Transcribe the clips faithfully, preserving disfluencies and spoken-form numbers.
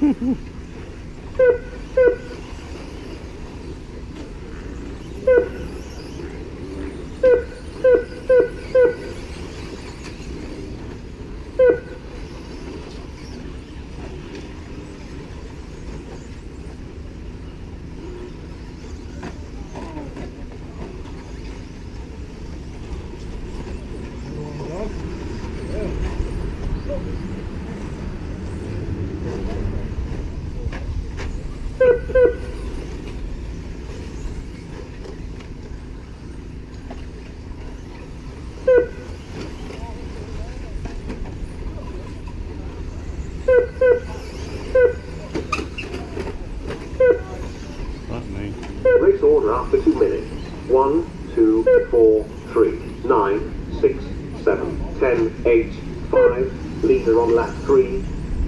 Race order after two minutes. One, two, four, three, nine, six, seven, ten, eight, five. Leader on lap three.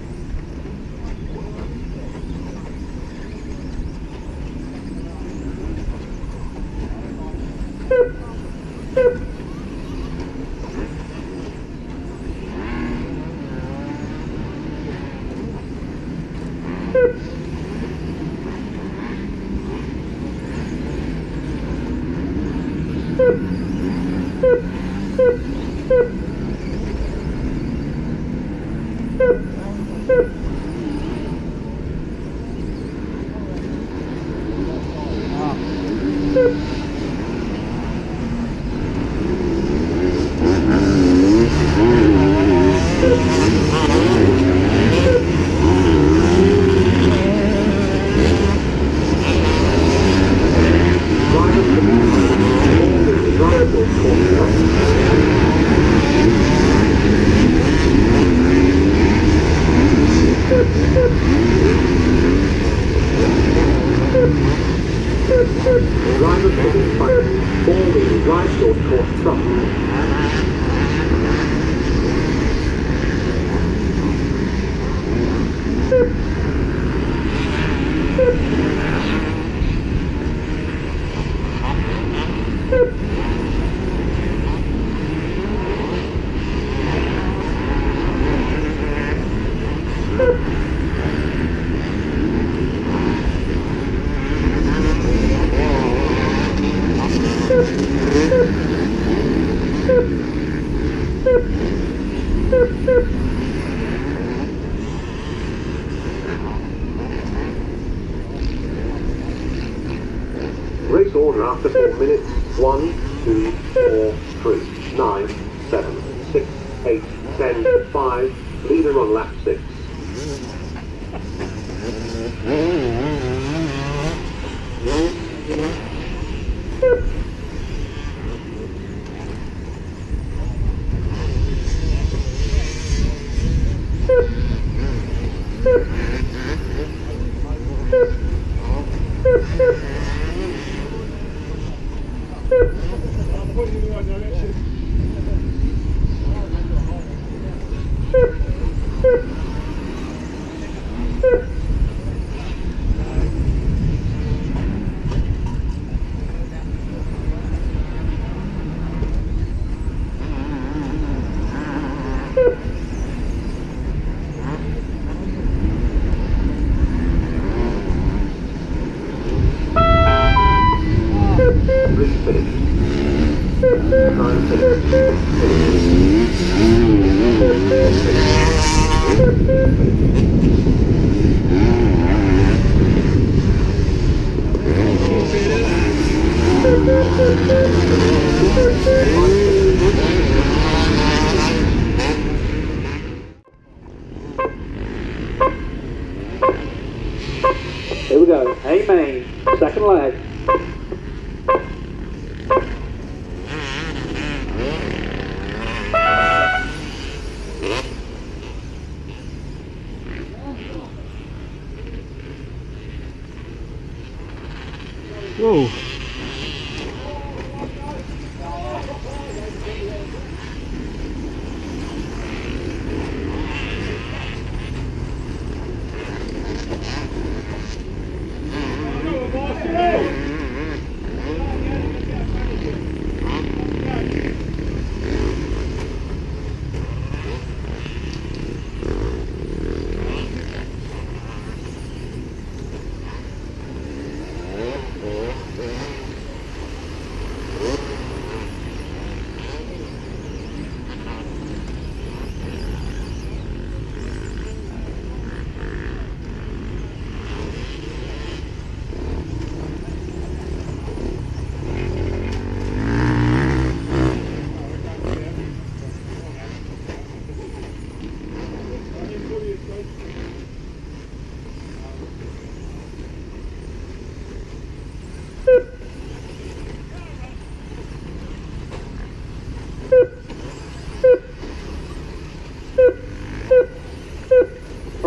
Driver picking front, all-wheel drive short course truck. Race order after four minutes. One, two, four, three, nine, seven, six, eight, ten, five. Leader on lap six. Here we go, A main, second leg. Whoa.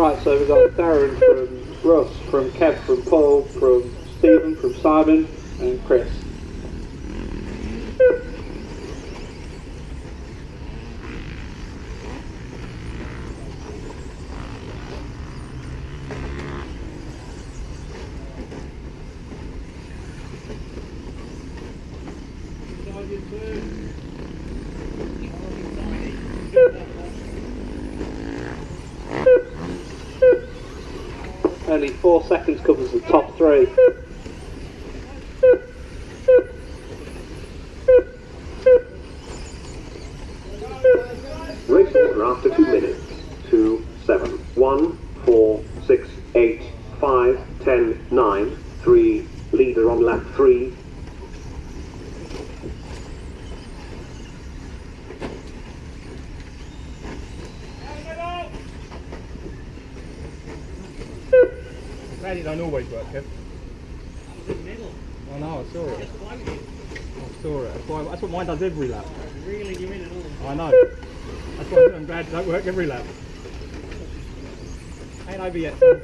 Right, so we've got Darren from Russ, from Kev, from Paul, from Stephen, from Simon, and Chris. Only four seconds covers the top three. Race order after two minutes. Two, seven, one, four, six, eight, five, ten, nine, three. Leader on lap three. Glad it don't always work, Kev. I know, I saw it. I saw it. That's, why, that's what mine does every lap. Really, you're in it all. I know. That's why I'm glad it don't work every lap. Ain't over yet, son.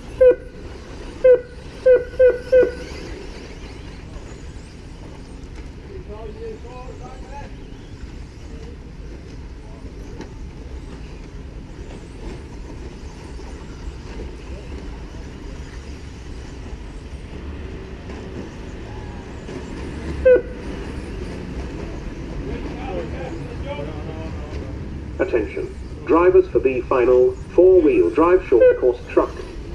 Attention. Drivers for the final four-wheel drive short course truck.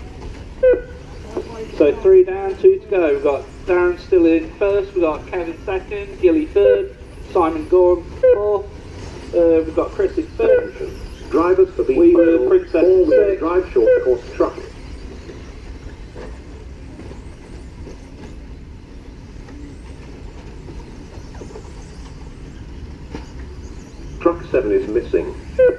So three down, two to go. We've got Darren still in first, we've got Kevin second, Gilly third, Simon Gorham fourth, uh, we've got Chris in third. Drivers for the We were final Princess four-wheel six. drive short course truck. Truck seven is missing.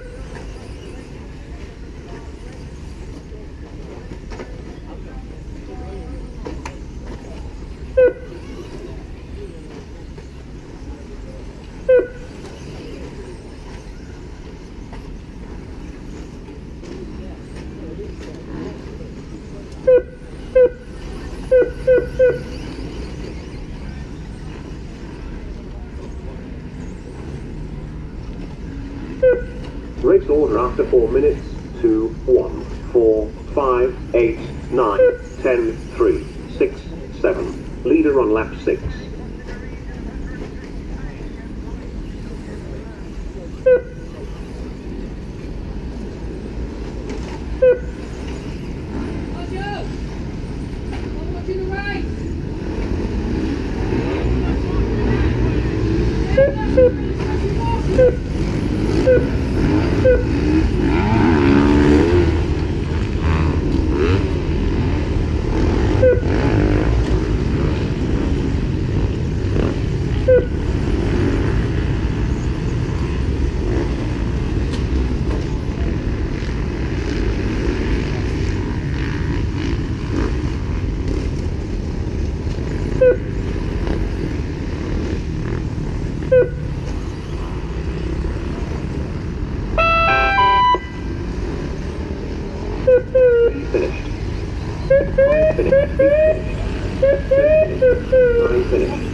Race order after four minutes. Two, one, four, five, eight, nine, ten, three, six, seven. Leader on lap six. Finished. Finished. Finished. Finished.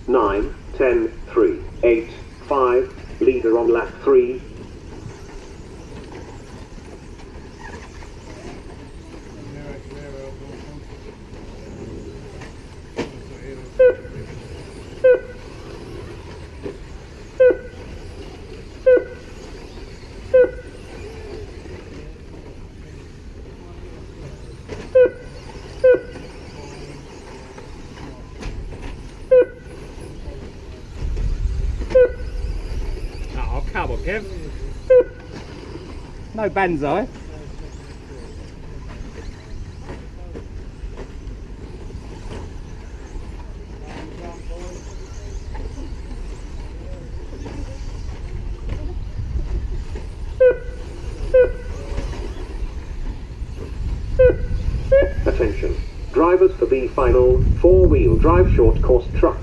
nine, ten, three, eight, five, leader on lap three. Oh, come on, Kev. No banzai. Attention. Drivers for the final four-wheel drive short course truck.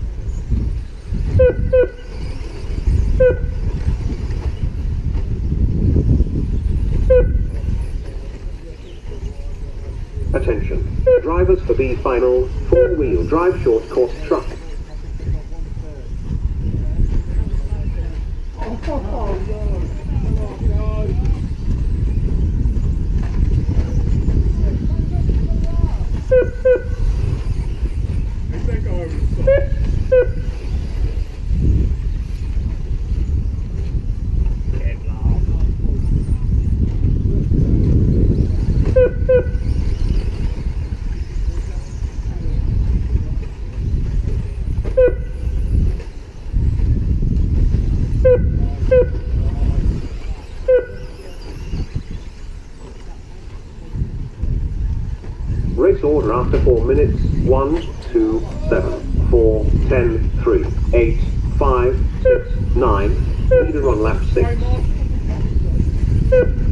Attention. Drivers for the final four-wheel drive short course truck. Race order after four minutes. One, two, seven, four, ten, three, eight, five, six, nine. Leader on lap six.